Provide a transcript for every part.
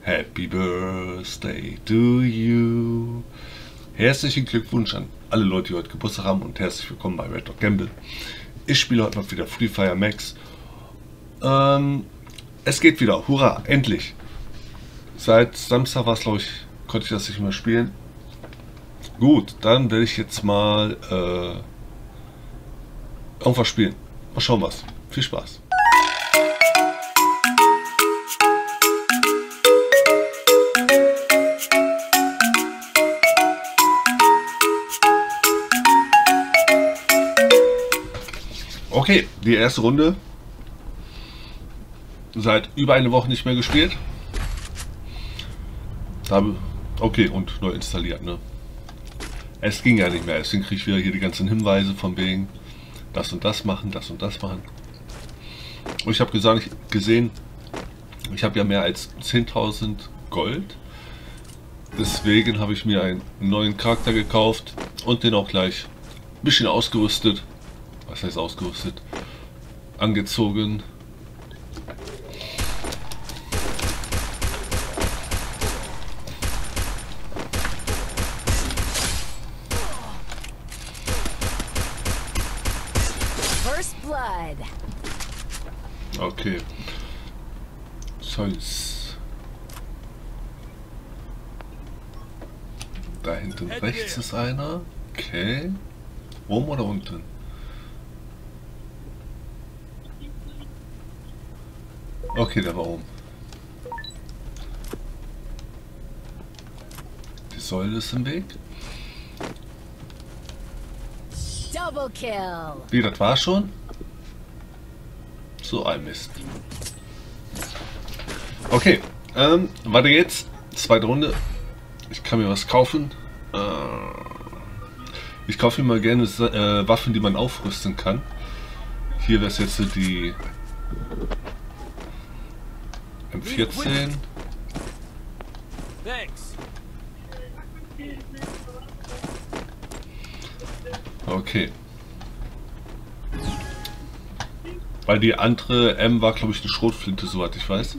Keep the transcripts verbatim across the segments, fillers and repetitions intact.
Happy Birthday to you. Herzlichen Glückwunsch an alle Leute, die heute Geburtstag haben und herzlich willkommen bei Red Dog Gamble. Ich spiele heute mal wieder Free Fire Max. Ähm, es geht wieder, hurra, endlich. Seit Samstag war es, glaube ich, konnte ich das nicht mehr spielen. Gut, dann werde ich jetzt mal äh, irgendwas spielen. Mal schauen was. Viel Spaß. Okay, die erste Runde. Seit über eine Woche nicht mehr gespielt. Habe, okay, und neu installiert, ne? Es ging ja nicht mehr, deswegen kriege ich wieder hier die ganzen Hinweise von wegen das und das machen, das und das machen. Und ich habe gesagt, gesehen, ich habe ja mehr als zehntausend Gold. Deswegen habe ich mir einen neuen Charakter gekauft und den auch gleich ein bisschen ausgerüstet. Was heißt ausgerüstet? Angezogen. First blood. Okay. Zeugs. Da hinten rechts ist einer. Okay. Oben oder unten? Okay, der war oben. Die Säule ist im Weg. Double kill. Wie, das war schon? So ein Mist. Okay, ähm, weiter geht's. Zweite Runde. Ich kann mir was kaufen. Äh, ich kaufe mir mal gerne äh, Waffen, die man aufrüsten kann. Hier wäre es jetzt die M vierzehn. Okay. Weil die andere M war, glaube ich, eine Schrotflinte, soweit ich weiß.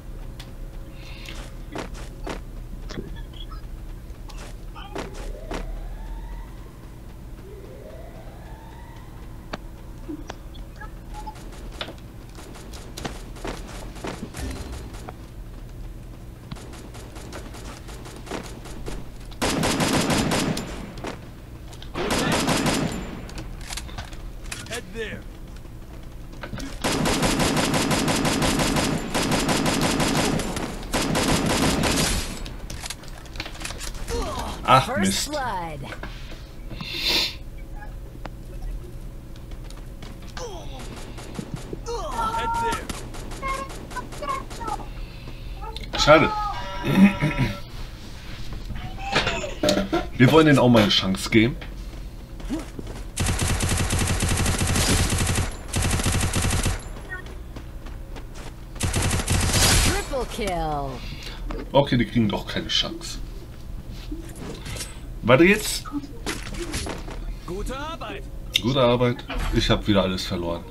Ach Mist. Schade. Wir wollen denen auch mal eine Chance geben. Triple kill. Okay, die kriegen doch keine Chance. Weiter geht's. Gute Arbeit. Gute Arbeit. Ich habe wieder alles verloren.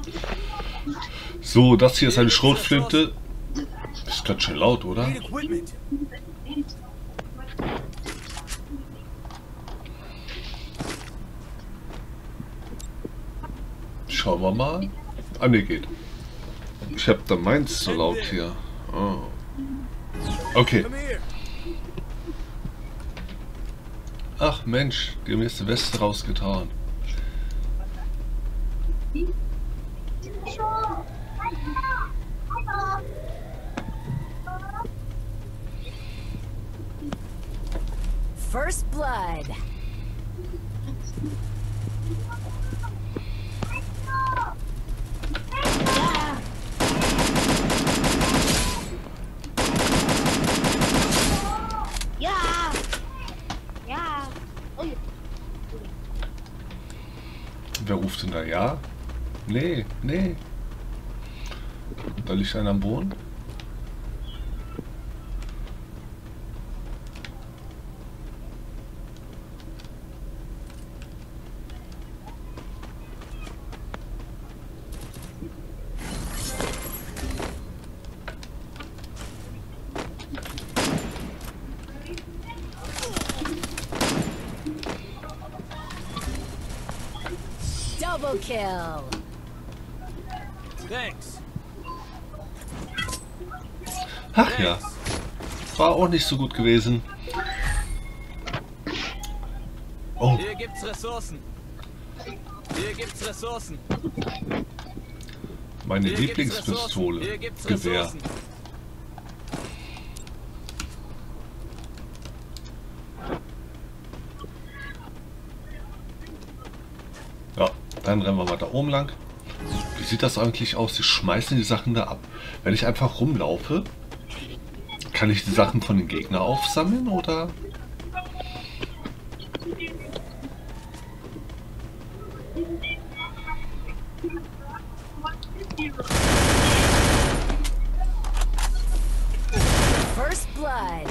So, das hier ist eine Schrotflinte. Ist ganz schön laut, oder? Schauen wir mal. Ah, ne, geht. Ich habe da meins so laut hier. Oh. Okay. Ach Mensch, die haben jetzt die Weste rausgetan. First blood. Ja. Ja. Oh. Wer ruft denn da? Ja? Nee, nee. Da liegt einer am Boden. Double kill. Thanks. Ach ja, war auch nicht so gut gewesen. Oh, Hier gibt's Ressourcen. Hier gibt's Ressourcen. meine Hier gibt's Lieblingspistole. Ressourcen. Hier gibt's Gewehr. Ressourcen. Ja, dann rennen wir mal da oben lang. Wie sieht das eigentlich aus? Sie schmeißen die Sachen da ab. Wenn ich einfach rumlaufe, kann ich die Sachen von den Gegnern aufsammeln oder? First blood.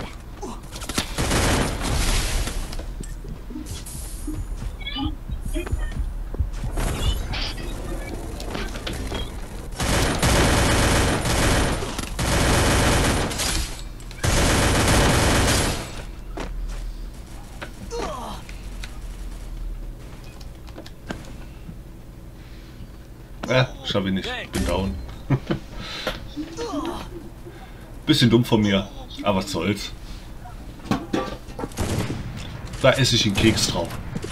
Äh, schaffe ich nicht. Bin down. Bisschen dumm von mir, aber was soll's. Da esse ich einen Keks drauf.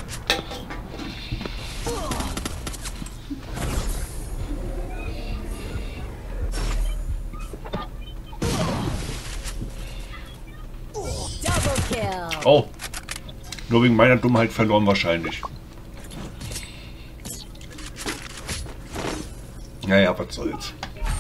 Double kill. Oh, nur wegen meiner Dummheit verloren wahrscheinlich. Naja, was soll's.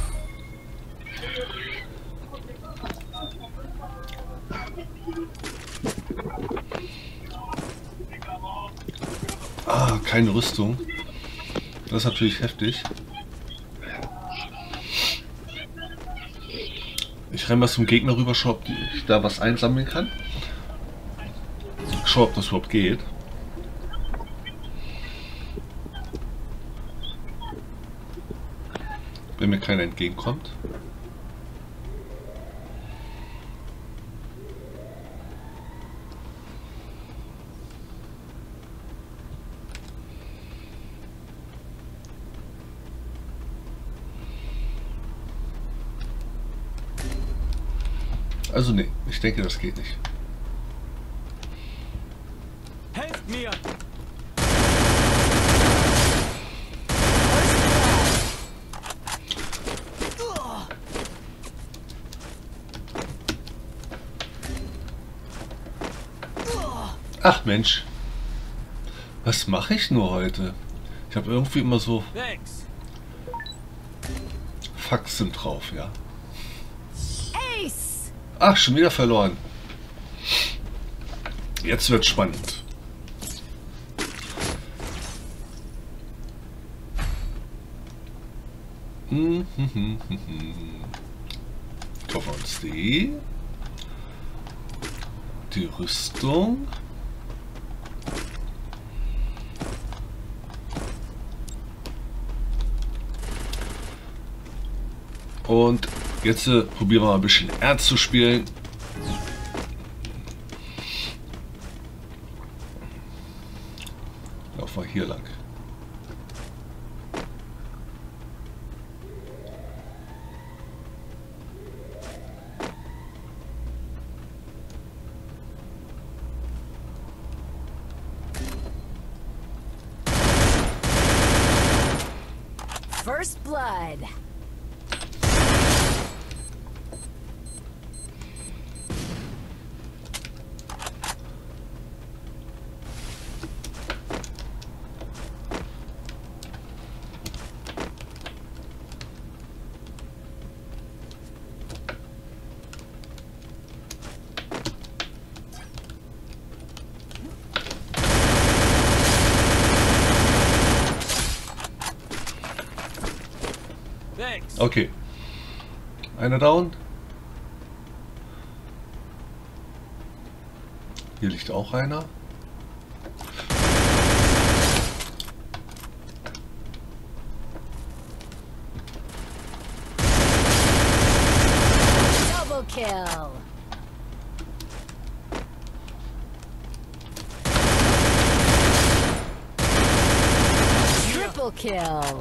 Ah, keine Rüstung. Das ist natürlich heftig. Ich renne mal zum Gegner rüber, schau, ob ich da was einsammeln kann. Schau, ob das überhaupt geht. Wenn mir keiner entgegenkommt. Also nee, ich denke, das geht nicht. Helft mir! Ach Mensch, was mache ich nur heute? Ich habe irgendwie immer so Thanks. Faxen drauf, ja. Ace. Ach, schon wieder verloren. Jetzt wird spannend. Hm, hm, hm, hm, hm. Kaufen wir uns die. Die Rüstung. Und jetzt äh, probieren wir mal ein bisschen Erz zu spielen. Laufen wir hier lang. First blood. Thanks. Okay. Einer down. Hier liegt auch einer. Double kill. Triple kill.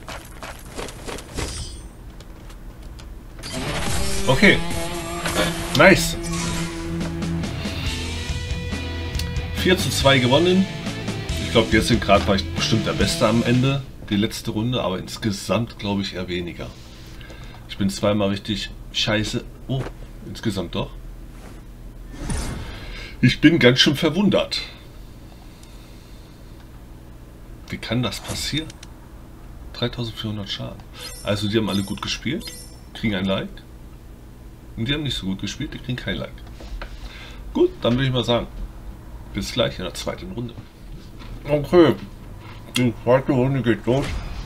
Okay. Nice. vier zu zwei gewonnen. Ich glaube, jetzt sind gerade war ich bestimmt der Beste am Ende, die letzte Runde, aber insgesamt glaube ich eher weniger. Ich bin zweimal richtig scheiße. Oh, insgesamt doch. Ich bin ganz schön verwundert. Wie kann das passieren? dreitausendvierhundert Schaden. Also die haben alle gut gespielt, kriegen ein Like. Und die haben nicht so gut gespielt, die kriegen kein Like. Gut, dann würde ich mal sagen, bis gleich in der zweiten Runde. Okay, die zweite Runde geht los.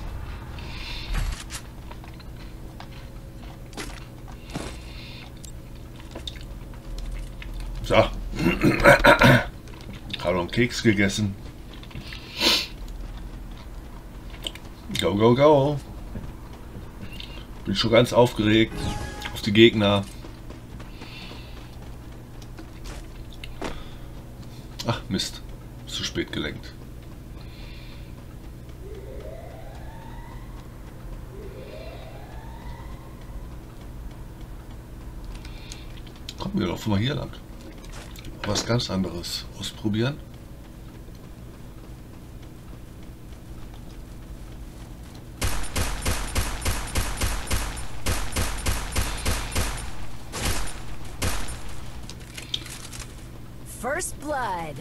So. Habe noch einen Keks gegessen. Go, go, go. Bin schon ganz aufgeregt auf die Gegner. Ach Mist, zu spät gelenkt. Kommen wir doch mal hier lang. Was ganz anderes ausprobieren. First blood.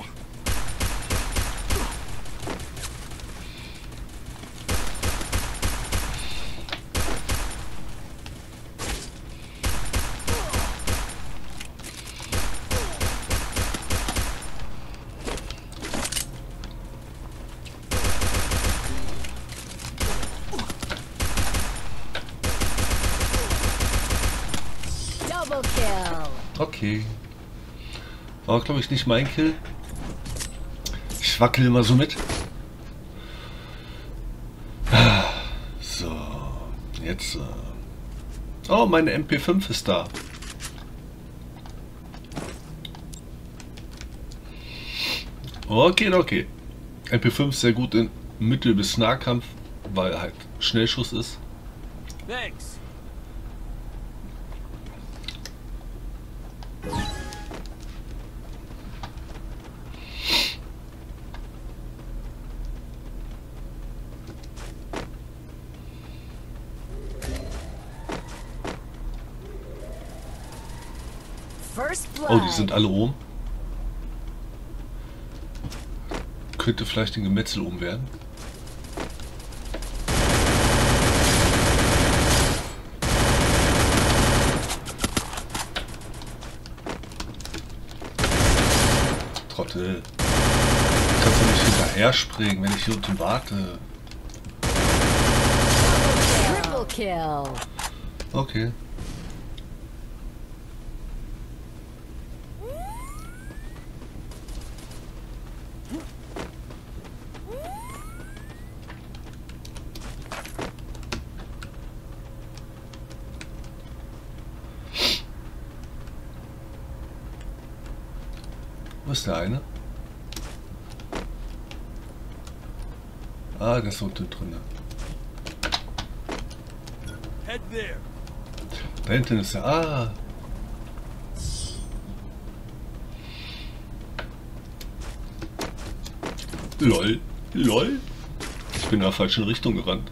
Double kill. Okay. War glaube ich nicht mein Kill. Ich wackel immer so mit. So, jetzt. Oh, meine M P fünf ist da. Okay, okay. M P fünf sehr gut in Mittel- bis Nahkampf, weil halt Schnellschuss ist. Thanks. First blood. Oh, die sind alle oben. Könnte vielleicht ein Gemetzel oben werden. Trottel. Kannst du nicht hinterher springen, wenn ich hier unten warte? Triple kill. Okay. Wo ist der eine? Ah, der ist unten drin. Head there. Da hinten ist er. Ah. Lol. Lol. Ich bin in der falschen Richtung gerannt.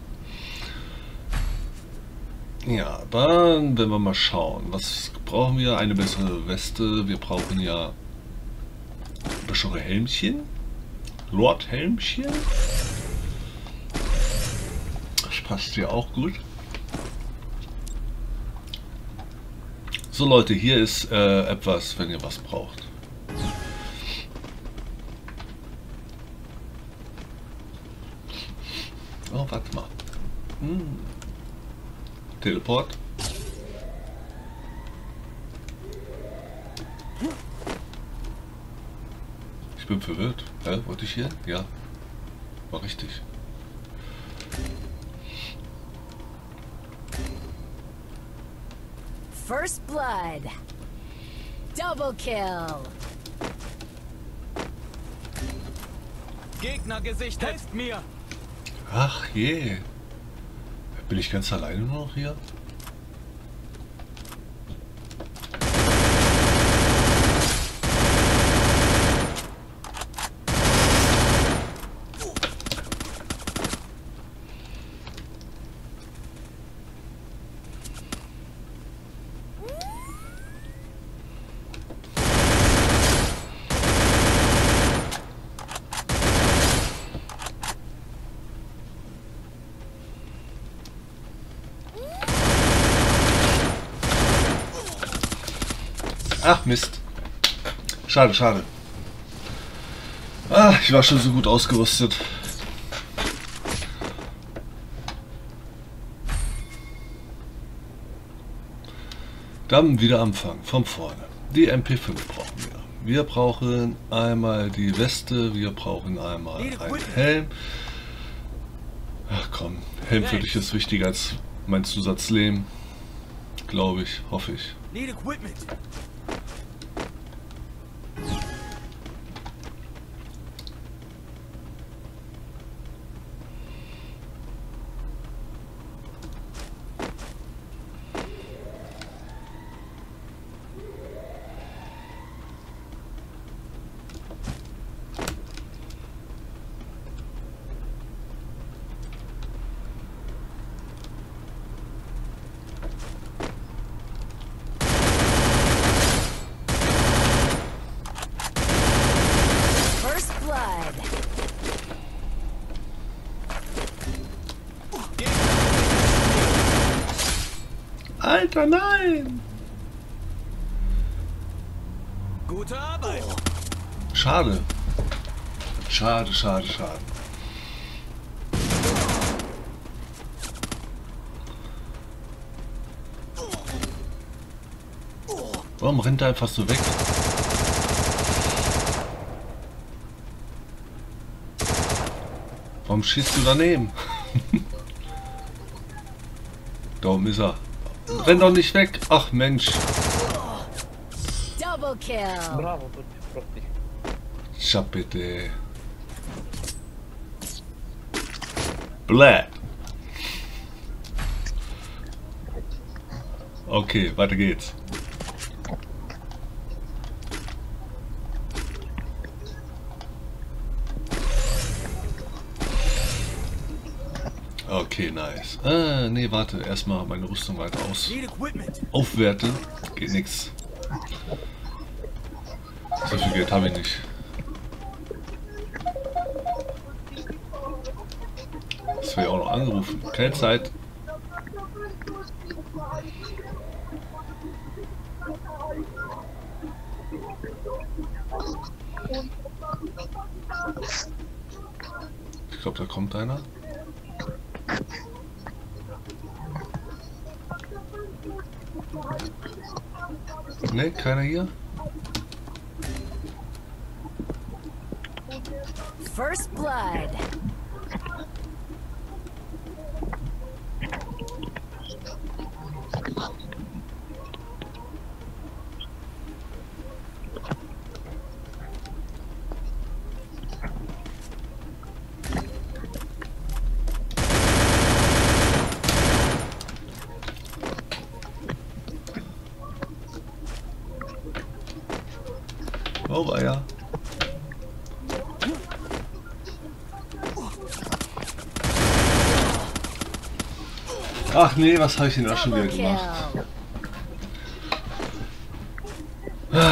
Ja, dann werden wir mal schauen. Was brauchen wir? Eine bessere Weste. Wir brauchen ja bessere Helmchen. Lord Helmchen. Das passt ja auch gut. So Leute, hier ist äh, etwas, wenn ihr was braucht. Oh, warte mal. Hm. Teleport. Ich bin verwirrt. Hä? Wollte ich hier? Ja. War richtig. First blood. Double kill. Gegnergesicht, helft mir. Ach je. Bin ich ganz alleine nur noch hier? Ach Mist. Schade, schade. Ah, ich war schon so gut ausgerüstet. Dann wieder anfangen, von vorne. Die M P fünf brauchen wir. Wir brauchen einmal die Weste, wir brauchen einmal einen Helm. Ach komm, Helm für dich ist wichtiger als mein Zusatzleben. Glaube ich, hoffe ich. Need equipment. Alter, nein! Gute Arbeit. Schade. Schade, schade, schade. Warum rennt er einfach so weg? Warum schießt du daneben? Da oben ist er. Renn doch nicht weg. Ach Mensch. Double kill. Браво, тут просто. Tja bitte. Bläh. Okay, weiter geht's. Okay, nice. Ah, nee, warte. Erstmal meine Rüstung weiter aus. Need equipment. Aufwerten. Geht nix. So viel Geld habe ich nicht. Das wäre ja auch noch angerufen. Keine Zeit. Ich glaube, da kommt einer. Ne, keiner hier? First blood. Oh, war ja. Ach nee, was habe ich denn da schon wieder Double gemacht? kill.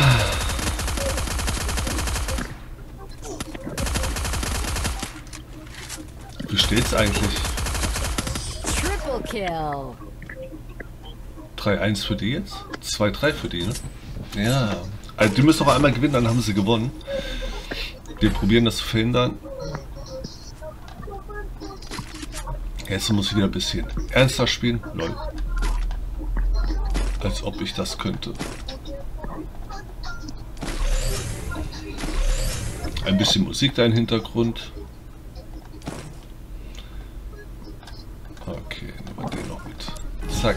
Wie steht's eigentlich? Triple kill. drei eins für die jetzt? zwei drei für die, ne? Ja. Also die müssen doch einmal gewinnen, dann haben sie gewonnen. Wir probieren das zu verhindern. Jetzt muss ich wieder ein bisschen ernster spielen. Lol. Als ob ich das könnte. Ein bisschen Musik da im Hintergrund. Okay, nehmen wir den noch mit. Zack.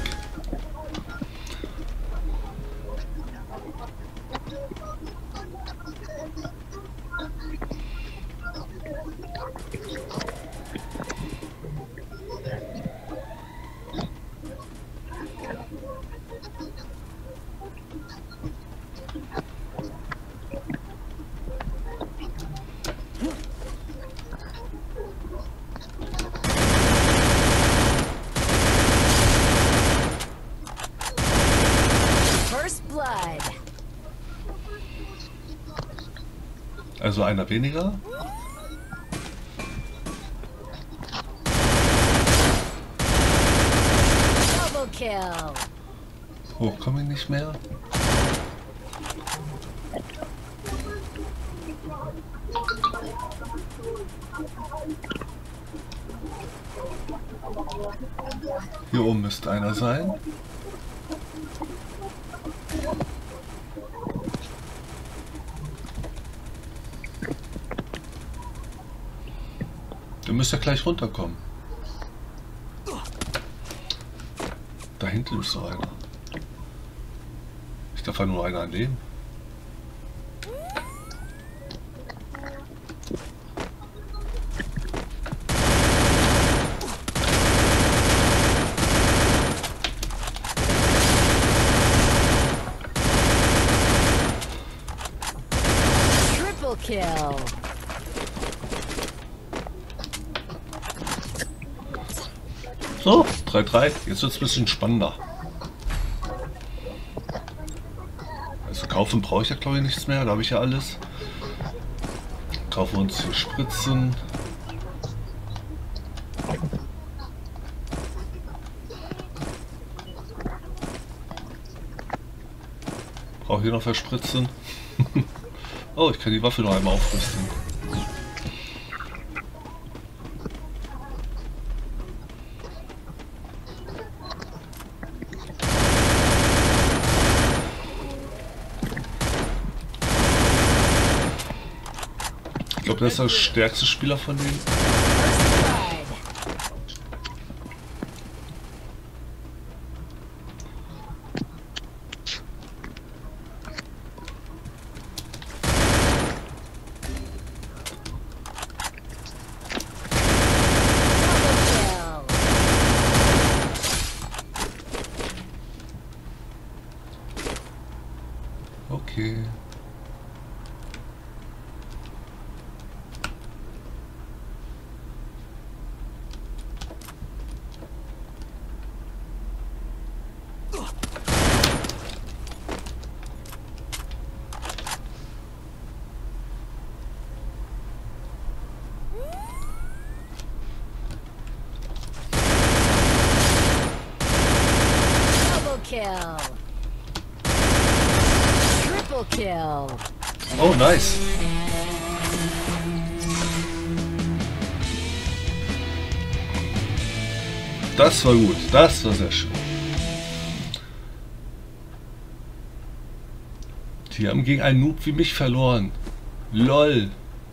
Also einer weniger. Double kill. Hoch komme ich nicht mehr. Hier oben müsste einer sein. Der müsste ja gleich runterkommen. Da hinten ist so einer. Ich darf ja nur einer leben. Triple kill. So, drei drei. Jetzt wird es ein bisschen spannender. Also kaufen brauche ich ja glaube ich nichts mehr. Da habe ich ja alles. Kaufen wir uns hier Spritzen. Brauche hier noch verspritzen. Oh, ich kann die Waffe noch einmal aufrüsten. Ich glaube, das ist der stärkste Spieler von denen. First blood. Double kill. Okay. Double kill. Triple kill. Oh, nice. Das war gut. Das war sehr schön. Die haben gegen einen Noob wie mich verloren. LOL.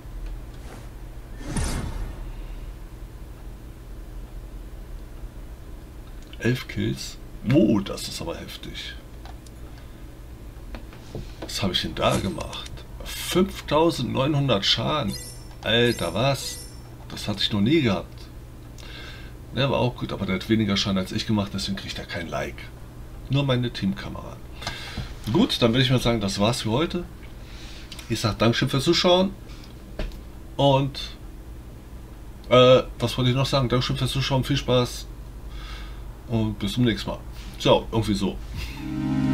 Elf Kills. Oh, das ist aber heftig. Was habe ich denn da gemacht? fünftausendneunhundert Schaden. Alter, was? Das hatte ich noch nie gehabt. Der war auch gut, aber der hat weniger Schaden als ich gemacht, deswegen kriegt er kein Like. Nur meine Teamkameraden. Gut, dann würde ich mal sagen, das war's für heute. Ich sage Dankeschön fürs Zuschauen. Und äh, was wollte ich noch sagen? Dankeschön fürs Zuschauen, viel Spaß. Und bis zum nächsten Mal. Ciao, irgendwie so.